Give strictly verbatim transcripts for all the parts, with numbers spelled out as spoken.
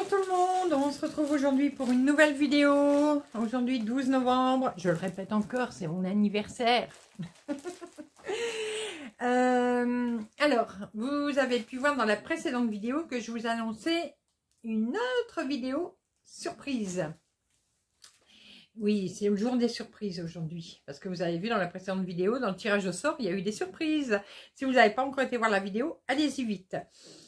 tout le monde, on se retrouve aujourd'hui pour une nouvelle vidéo. Aujourd'hui douze novembre, je le répète encore, c'est mon anniversaire. euh, alors, vous avez pu voir dans la précédente vidéo que je vous annonçais une autre vidéo surprise. Oui, c'est le jour des surprises aujourd'hui, parce que vous avez vu dans la précédente vidéo, dans le tirage au sort, il y a eu des surprises. Si vous n'avez pas encore été voir la vidéo, allez-y vite.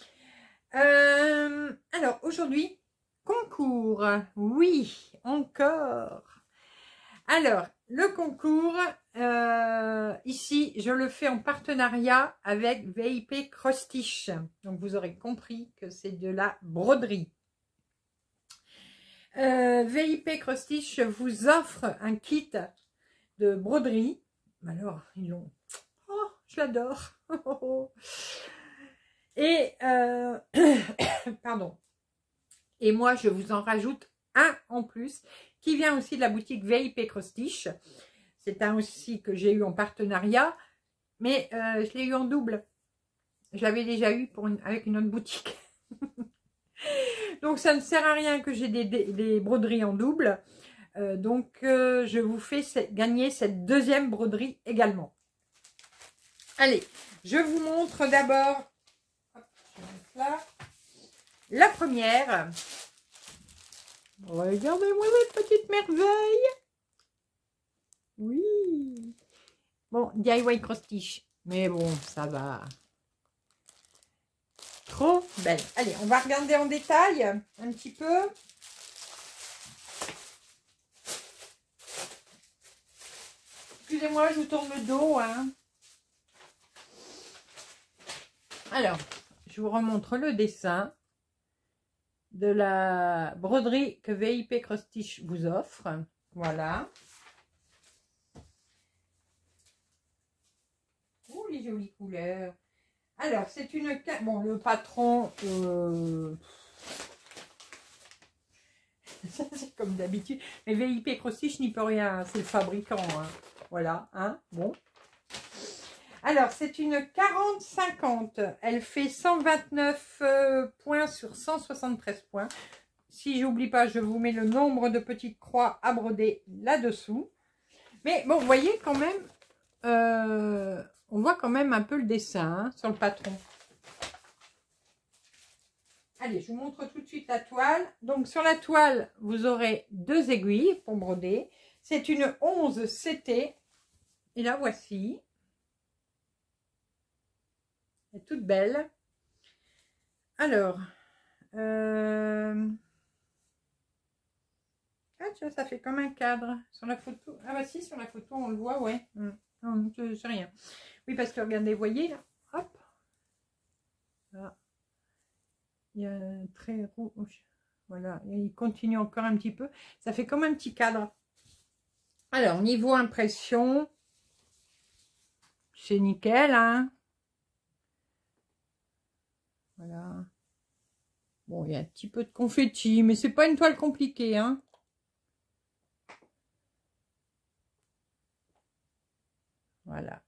Euh, alors, aujourd'hui, concours. Oui, encore. Alors, le concours, euh, ici, je le fais en partenariat avec V I P Cross Stitch. Donc, vous aurez compris que c'est de la broderie. Euh, V I P Cross Stitch vous offre un kit de broderie. Alors, ils l'ont... Oh, je l'adore. Et, euh, pardon. Et moi, je vous en rajoute un en plus, qui vient aussi de la boutique V I P Cross Stitch. C'est un aussi que j'ai eu en partenariat, mais euh, je l'ai eu en double. Je l'avais déjà eu pour une, avec une autre boutique. Donc, ça ne sert à rien que j'ai des, des, des broderies en double. Euh, donc, euh, je vous fais gagner cette deuxième broderie également. Allez, je vous montre d'abord... La première, regardez-moi cette petite merveille. Oui. Bon, D I Y Cross Stitch, mais bon, ça va. Trop belle. Allez, on va regarder en détail un petit peu. Excusez-moi, je vous tourne le dos. Hein. Alors, je vous remontre le dessin de la broderie que V I P Cross Stitch vous offre. Voilà. Oh, les jolies couleurs. Alors, c'est une... Bon, le patron... Euh... Ça, c'est comme d'habitude. Mais V I P Cross Stitch n'y peut rien. C'est le fabricant. Hein. Voilà. Hein. Bon. Alors, c'est une quarante cinquante. Elle fait cent vingt-neuf euh, points sur cent soixante-treize points. Si j'oublie pas, je vous mets le nombre de petites croix à broder là-dessous. Mais bon, vous voyez quand même, euh, on voit quand même un peu le dessin hein, sur le patron. Allez, je vous montre tout de suite la toile. Donc, sur la toile, vous aurez deux aiguilles pour broder. C'est une onze C T. Et la voici. Elle est toute belle. Alors, euh... ah tiens, ça fait comme un cadre sur la photo. Ah bah si, sur la photo, on le voit, ouais. Non, je sais rien. Oui, parce que regardez, vous voyez, là, hop. Là. Il y a un trait rouge. Voilà, et il continue encore un petit peu. Ça fait comme un petit cadre. Alors, niveau impression, c'est nickel, hein. Voilà. Bon, il y a un petit peu de confetti, mais c'est pas une toile compliquée, hein. Voilà.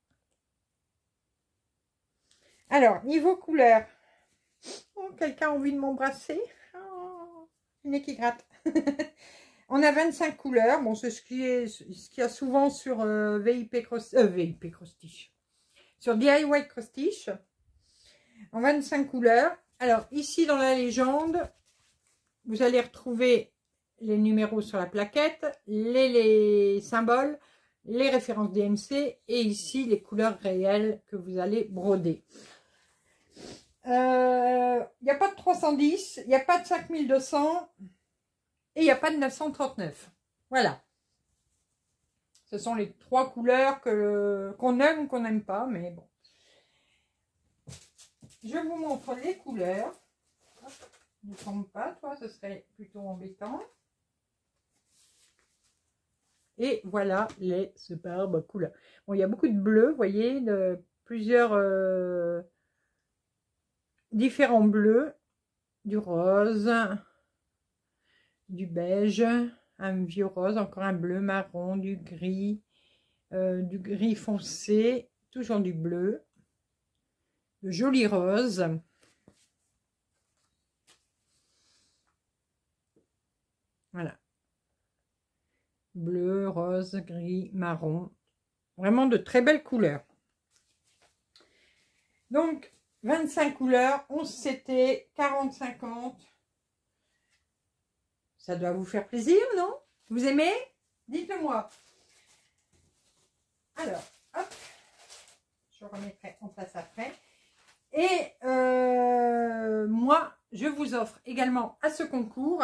Alors, niveau couleur. Oh, quelqu'un a envie de m'embrasser. Oh, le nez qui gratte. On a vingt-cinq couleurs. Bon, c'est ce qui est ce qu'il y a souvent sur euh, V I P Cross, euh, V I P Cross Stitch. Sur D I Y Cross Stitch. En vingt-cinq couleurs. Alors, ici, dans la légende, vous allez retrouver les numéros sur la plaquette, les, les symboles, les références D M C et ici, les couleurs réelles que vous allez broder. Il euh, n'y a pas de trois cent dix, il n'y a pas de cinq mille deux cents et il n'y a pas de neuf cent trente-neuf. Voilà. Ce sont les trois couleurs que qu'on aime ou qu'on n'aime pas, mais bon. Je vous montre les couleurs. Hop, ne tombe pas, toi, ce serait plutôt embêtant. Et voilà les superbes couleurs. Bon, il y a beaucoup de bleu, vous voyez, de plusieurs euh, différents bleus, du rose, du beige, un vieux rose, encore un bleu marron, du gris, euh, du gris foncé, toujours du bleu. De jolis roses. bleu, rose, gris, marron. Vraiment de très belles couleurs. Donc, vingt-cinq couleurs, onze C T, quarante cinquante. Ça doit vous faire plaisir, non? Vous aimez? Dites-le moi. Alors, hop, je remettrai en place après. Et euh, moi, je vous offre également à ce concours.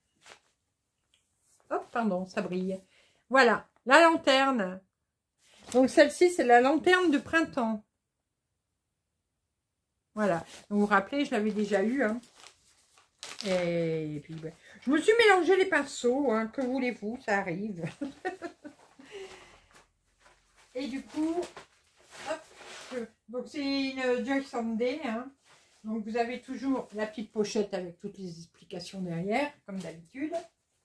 Hop, pardon, ça brille. Voilà, la lanterne. Donc celle-ci, c'est la lanterne de printemps. Voilà. Donc, vous vous rappelez, je l'avais déjà eu. Hein. Et, et puis, ben, je me suis mélangé les pinceaux. Hein, que voulez-vous, ça arrive. Et du coup, hop, je, donc c'est une Joy Sunday. Hein, donc vous avez toujours la petite pochette avec toutes les explications derrière, comme d'habitude.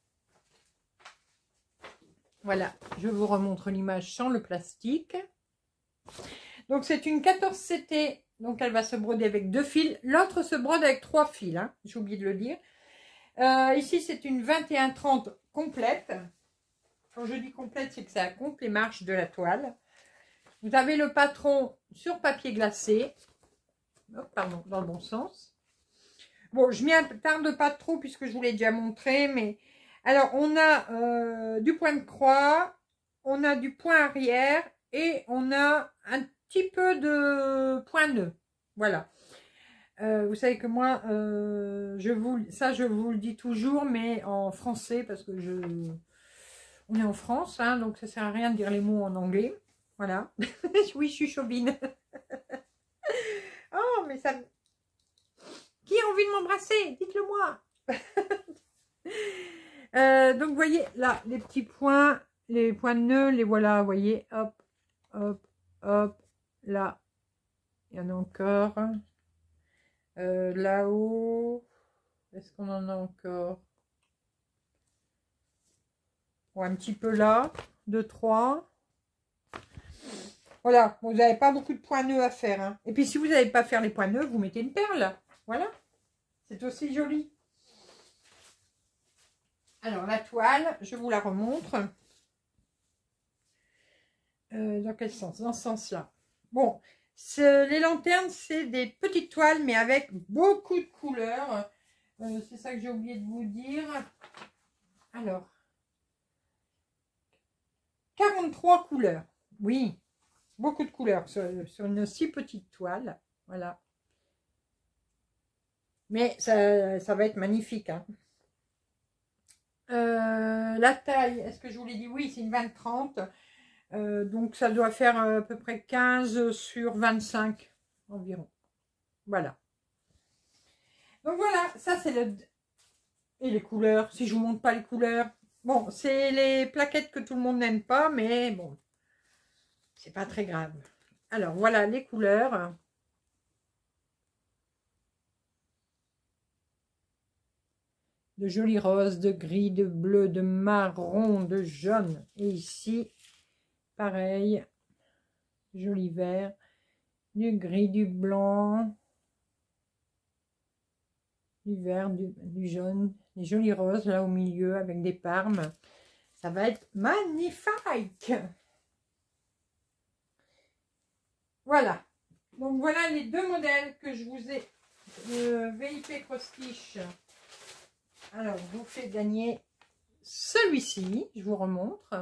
Voilà, je vous remontre l'image sans le plastique. Donc c'est une quatorze C T, donc elle va se broder avec deux fils. L'autre se brode avec trois fils, hein, j'ai oublié de le dire. Euh, ici c'est une vingt et un trente complète. Quand je dis complète, c'est que ça compte les marches de la toile. Vous avez le patron sur papier glacé. Oh, pardon, dans le bon sens. Bon, je m'y attarde pas trop puisque je vous l'ai déjà montré, mais... Alors, on a euh, du point de croix, on a du point arrière et on a un petit peu de point nœud. Voilà. Euh, vous savez que moi, euh, je vous, ça, je vous le dis toujours, mais en français, parce que je... On est en France, hein, donc ça sert à rien de dire les mots en anglais. Voilà. Oui, je suis chauvine. Oh, mais ça... Qui a envie de m'embrasser? Dites-le moi. Euh, donc, vous voyez, là, les petits points, les points de nœud, les voilà, vous voyez, hop, hop, hop, là, il y en a encore, euh, là-haut, est-ce qu'on en a encore? Bon, un petit peu là, deux, trois, voilà, bon, vous n'avez pas beaucoup de points nœuds à faire, hein. Et puis, si vous n'avez pas à faire les points nœuds, vous mettez une perle, voilà, c'est aussi joli. Alors, la toile, je vous la remontre. Euh, dans quel sens? Dans ce sens-là. Bon, les lanternes, c'est des petites toiles, mais avec beaucoup de couleurs. Euh, c'est ça que j'ai oublié de vous dire. Alors, quarante-trois couleurs. Oui, beaucoup de couleurs sur, sur une si petite toile. Voilà. Mais ça, ça va être magnifique, hein. Euh, la taille, est-ce que je vous l'ai dit? Oui, c'est une vingt trente. Euh, donc, ça doit faire à peu près quinze sur vingt-cinq environ. Voilà. Donc, voilà, ça, c'est le... Et les couleurs, si je vous montre pas les couleurs. Bon, c'est les plaquettes que tout le monde n'aime pas, mais bon, c'est pas très grave. Alors, voilà les couleurs. De jolis roses, de gris, de bleu, de marron, de jaune. Et ici, pareil, joli vert, du gris, du blanc, du vert, du, du jaune, des jolis roses là au milieu avec des parmes. Ça va être magnifique. Voilà. Donc voilà les deux modèles que je vous ai euh, V I P Cross Stitch. Alors, je vous fais gagner celui-ci, je vous remontre.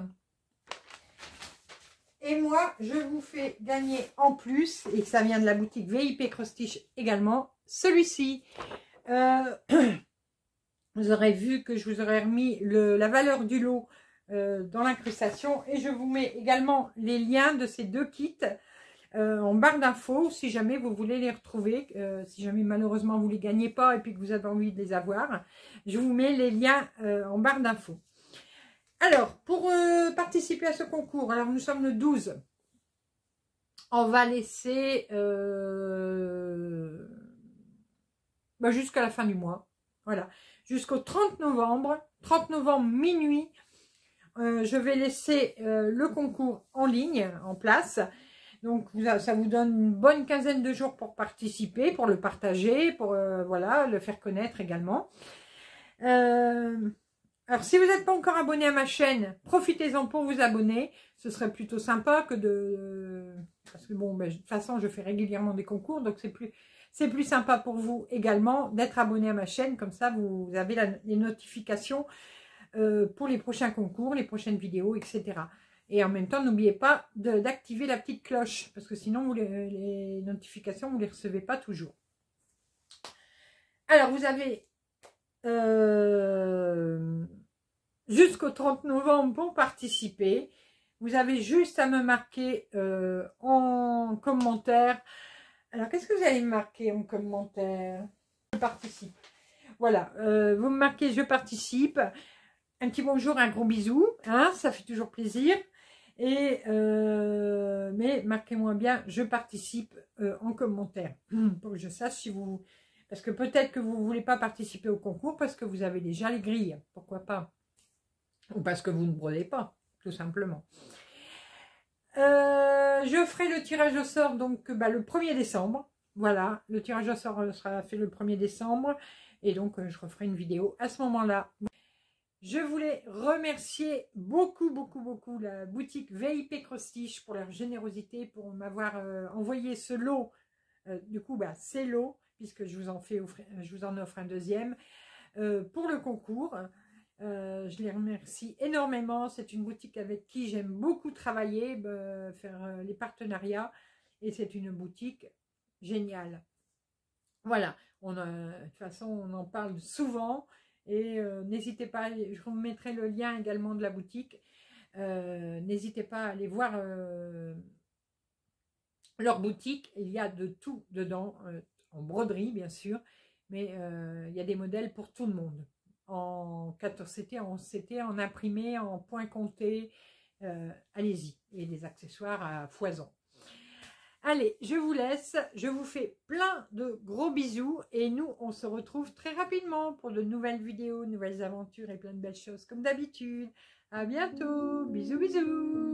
Et moi, je vous fais gagner en plus, et ça vient de la boutique V I P Cross Stitch également, celui-ci. Euh, vous aurez vu que je vous aurais remis le, la valeur du lot euh, dans l'incrustation. Et je vous mets également les liens de ces deux kits euh, en barre d'infos, si jamais vous voulez les retrouver. Euh, si jamais malheureusement vous ne les gagnez pas et puis que vous avez envie de les avoir. Je vous mets les liens euh, en barre d'infos. Alors, pour euh, participer à ce concours, alors nous sommes le douze. On va laisser euh, bah, jusqu'à la fin du mois. Voilà. Jusqu'au trente novembre. trente novembre, minuit. Euh, je vais laisser euh, le concours en ligne, en place. Donc, vous, ça vous donne une bonne quinzaine de jours pour participer, pour le partager, pour euh, voilà, le faire connaître également. Euh, Alors, si vous n'êtes pas encore abonné à ma chaîne, profitez-en pour vous abonner. Ce serait plutôt sympa que de... Parce que bon, ben, de toute façon, je fais régulièrement des concours, donc c'est plus... C'est plus sympa pour vous également d'être abonné à ma chaîne. Comme ça, vous avez la... les notifications euh, pour les prochains concours, les prochaines vidéos, et cetera. Et en même temps, n'oubliez pas d'activer la petite cloche. Parce que sinon, vous les, les notifications, vous ne les recevez pas toujours. Alors, vous avez... Euh, jusqu'au trente novembre pour participer. Vous avez juste à me marquer euh, en commentaire. Alors, qu'est-ce que vous allez me marquer en commentaire? Je participe. Voilà, euh, vous me marquez je participe. Un petit bonjour, un gros bisou. Hein, ça fait toujours plaisir. Et euh, mais marquez-moi bien je participe euh, en commentaire. Pour que je sache si vous... Parce que peut-être que vous ne voulez pas participer au concours parce que vous avez déjà les grilles. Pourquoi pas? Ou parce que vous ne brodez pas, tout simplement. Euh, je ferai le tirage au sort donc bah, le premier décembre. Voilà, le tirage au sort sera fait le premier décembre. Et donc, je referai une vidéo à ce moment-là. Je voulais remercier beaucoup, beaucoup, beaucoup la boutique V I P Crostiche pour leur générosité, pour m'avoir euh, envoyé ce lot. Euh, du coup, bah, c'est lot, puisque je vous en, fais offrir, je vous en offre un deuxième, euh, pour le concours. Euh, je les remercie énormément. C'est une boutique avec qui j'aime beaucoup travailler, euh, faire euh, les partenariats. Et c'est une boutique géniale. Voilà, on a, de toute façon, on en parle souvent. Et euh, n'hésitez pas, je vous mettrai le lien également de la boutique. Euh, n'hésitez pas à aller voir euh, leur boutique. Il y a de tout dedans, euh, en broderie bien sûr. Mais euh, il y a des modèles pour tout le monde. En quatorze C T, en onze C T, en imprimé, en point compté. Euh, Allez-y. Et des accessoires à foison. Allez, je vous laisse. Je vous fais plein de gros bisous. Et nous, on se retrouve très rapidement pour de nouvelles vidéos, nouvelles aventures et plein de belles choses comme d'habitude. À bientôt. Bisous, bisous.